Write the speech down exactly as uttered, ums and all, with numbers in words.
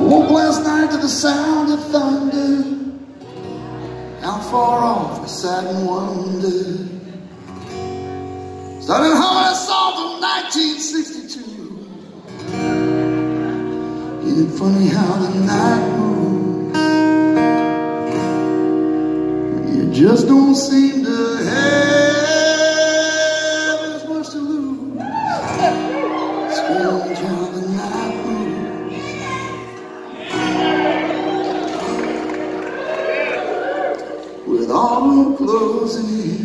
Woke last night to the sound of thunder. How far off I sat and wondered. Started humming a song from nineteen sixty-two. Ain't it funny how the night moves? You just don't seem to have as much to lose. Strange how the night moves. With autumn closing in,